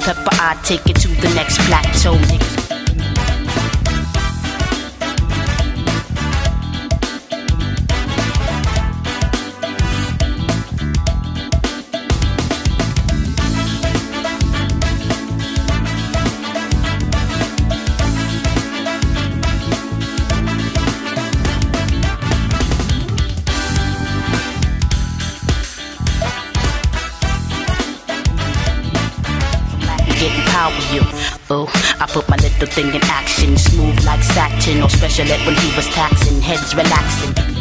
pepper, I take it to the next plateau, nigga. Getting power, you. Oh, I put my little thing in action, smooth like satin, or special ed when he was taxing, heads relaxing.